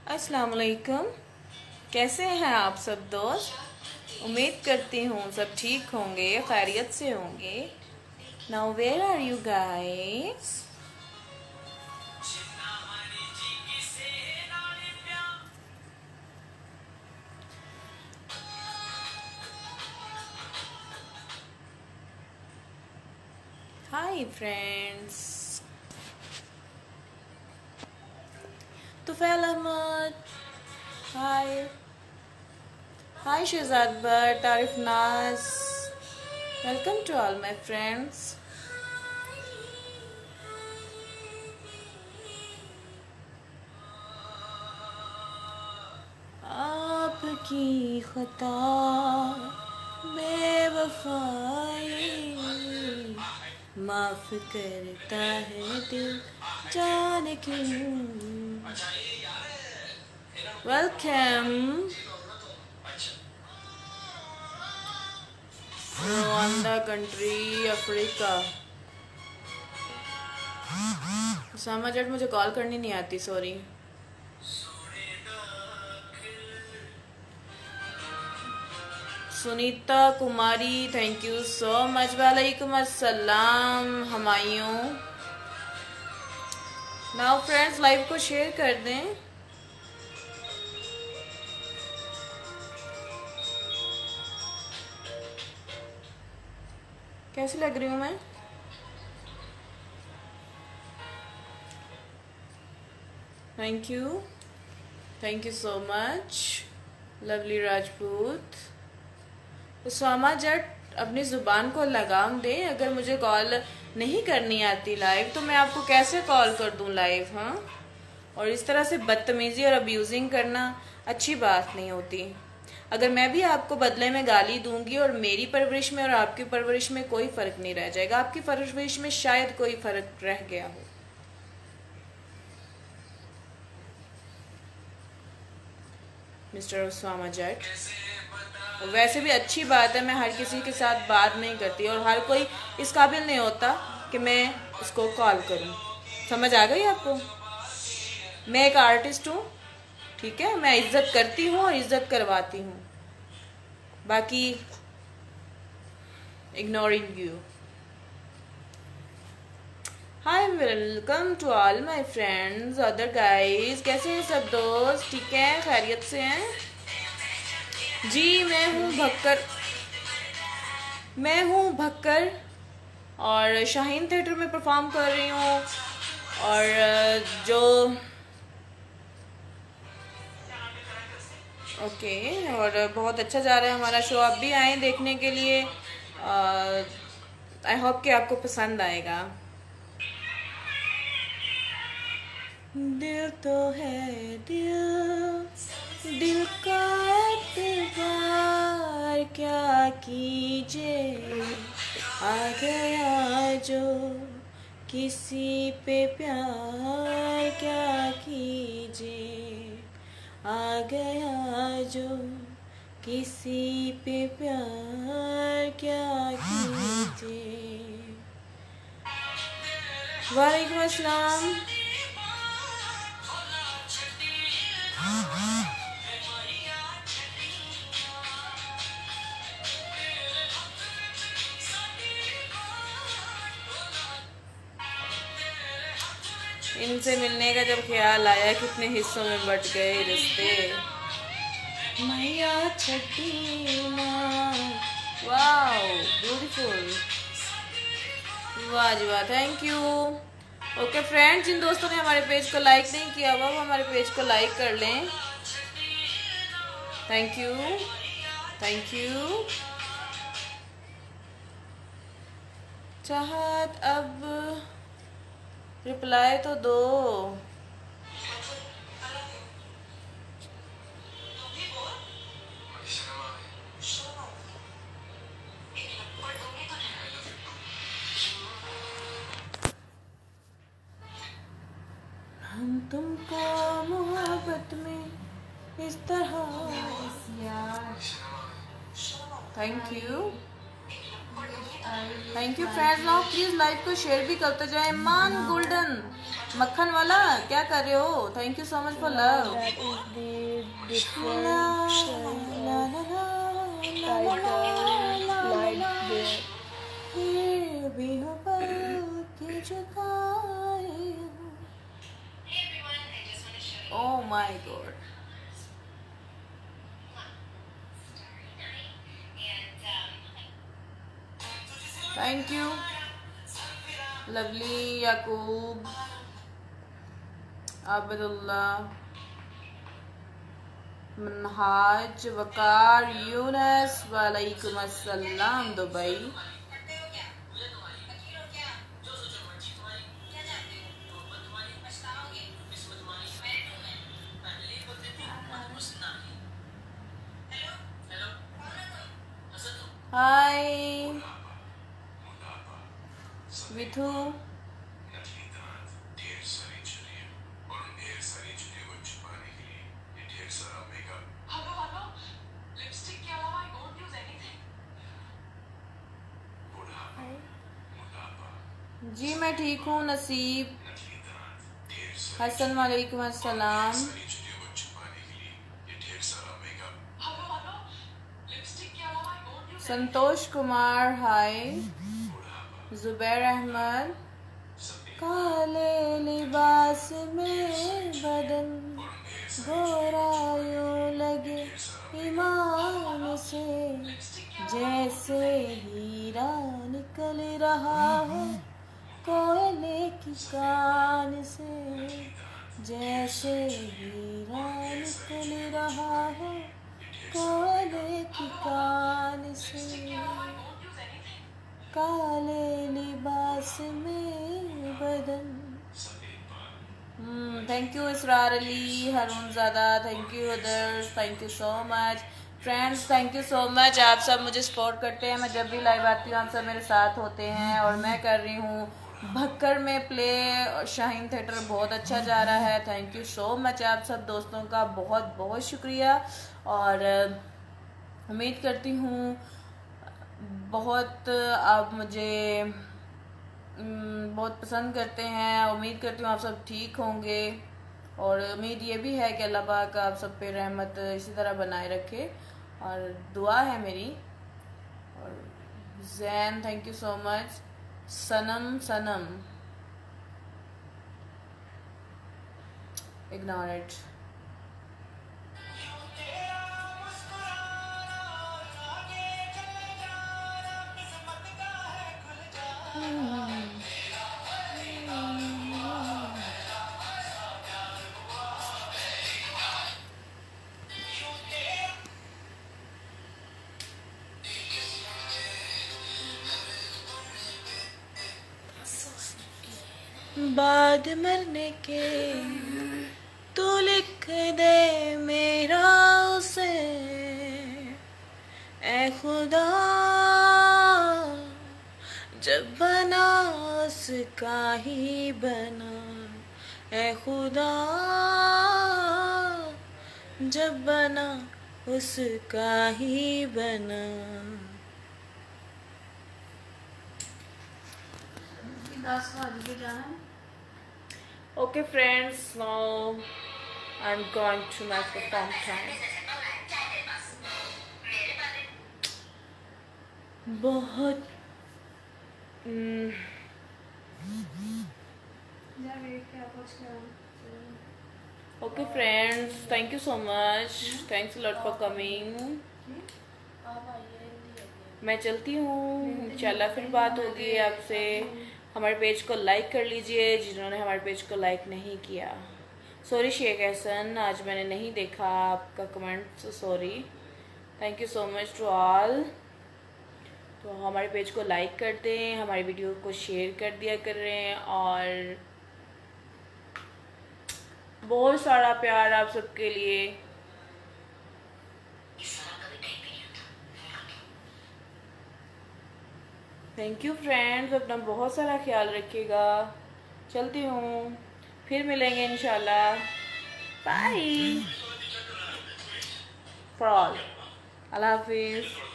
अस्सलाम वालेकुम। कैसे हैं आप सब दोस्त? उम्मीद करती हूँ सब ठीक होंगे, खैरियत से होंगे। Now where are you guys? Hi friends. Tufail Ahmed, hi. Hi Shahzad Bhatt, Tarif Naaz, welcome to all my friends. आपकी खता बेवफाई माफ करता है दिल, जाने क्यों। Welcome Rwanda country, Africa. Sama Jatt मुझे कॉल करनी नहीं आती, sorry. Sunita Kumari, thank you so much. वालेकुम अस्सलाम हमायूं। नाउ फ्रेंड्स, लाइव को शेयर कर दें। कैसी लग रही हूँ मैं? Thank you so much lovely Rajput. Sama Jatt अपनी ज़ुबान को लगाम दे। अगर मुझे कॉल नहीं करनी आती लाइव तो मैं आपको कैसे कॉल कर दूं लाइव? हाँ, और इस तरह से बदतमीज़ी और अब्यूजिंग करना अच्छी बात नहीं होती। अगर मैं भी आपको बदले में गाली दूंगी और मेरी परवरिश में और आपकी परवरिश में कोई फ़र्क नहीं रह जाएगा। आपकी परवरिश में शायद कोई फ़र्क रह गया हो। मिस्टर सामा जट, वैसे भी अच्छी बात है, मैं हर किसी के साथ बात नहीं करती और हर कोई इस काबिल नहीं होता कि मैं उसको कॉल करूं। समझ आ गई आपको? मैं एक आर्टिस्ट हूं, ठीक है? मैं इज्जत करती हूं और इज्जत करवाती हूं। बाकी ignoring you. Hi, welcome to all my friends, other guys. कैसे हैं सब दोस्त? ठीक है, खैरियत से हैं जी। मैं हूँ भक्कर और शाहीन थिएटर में परफॉर्म कर रही हूँ। और जो ओके, और बहुत अच्छा जा रहा है हमारा शो। आप भी आए देखने के लिए। आई होप कि आपको पसंद आएगा। दिल तो है दिल का एतबार क्या कीजिए, आ गया जो किसी पे प्यार क्या कीजिए, आ गया जो किसी पे प्यार क्या कीजिए। वालेकुम अस्सलाम। इनसे मिलने का जब ख्याल आया, कितने हिस्सों में बट गए रिश्ते। मैया छठी माँ, वाओ ब्यूटीफुल, वाह जी वाह, थैंक यू। ओके फ्रेंड्स, जिन दोस्तों ने हमारे पेज को लाइक नहीं किया वो हमारे पेज को लाइक कर लें। Thank you. चाहत, अब रिप्लाई तो दो। हम तुमको मोहब्बत में इस तरह। Thank you friends. Now please live को शेयर भी करते जाए। मान गोल्डन, मक्खन वाला क्या कर रहे हो? Thank you so much for love. Oh my god. Thank you. Lovely Yaqub. Abdullah. Manhaj. Waqar. Yunus. Walaikum assalam. Dubai. Hi. Vithu. जी मैं ठीक हूँ नसीब। हसन वालेकुम अस्सलाम। संतोष कुमार हाय। जुबैर अहमद। काले लिबास में बदन गोरा यूं लगे ईमान से, जैसे हीरा निकल रहा हो कोयले की कान से, जैसे हीरा निकल रहा हो कोयले की कान से, काले लिबास में बदन। थैंक यू इसरार अली, हरून ज़्यादा, thank you others, thank you so much friends, thank you so much. आप सब मुझे सपोर्ट करते हैं, मैं जब भी लाइव आती हूँ आप सब मेरे साथ होते हैं। और मैं कर रही हूँ भक्कर में प्ले, शाहीन थिएटर बहुत अच्छा जा रहा है। थैंक यू सो मच आप सब दोस्तों का बहुत बहुत शुक्रिया। और उम्मीद करती हूँ बहुत आप मुझे बहुत पसंद करते हैं। उम्मीद करती हूँ आप सब ठीक होंगे और उम्मीद ये भी है कि अल्लाह पाक आप सब पे रहमत इसी तरह बनाए रखे और दुआ है मेरी। और Jain thank you so much. Sanam ignore it. बाद मरने के तू लिख दे मेरा उसे, ऐ खुदा जब बना उसका ही बना, ऐ खुदा जब बना उसका ही बना। Okay friends, now I'm going to my perform time. बहुत Okay friends, thank you so much. Thanks a lot for coming. मैं चलती हूँ, इंशाल्लाह फिर बात होगी आपसे। हमारे पेज को लाइक कर लीजिए जिन्होंने हमारे पेज को लाइक नहीं किया। सॉरी शेख एहसन, आज मैंने नहीं देखा आपका comment, so sorry. Thank you so much to all. तो हमारे पेज को लाइक कर दें, हमारी वीडियो को शेयर कर दिया करें और बहुत सारा प्यार आप सबके लिए। थैंक यू फ्रेंड्स, अपना बहुत सारा ख्याल रखिएगा। चलती हूँ, फिर मिलेंगे इंशाल्लाह। बाय फॉर ऑल, अल्लाह हाफिज़।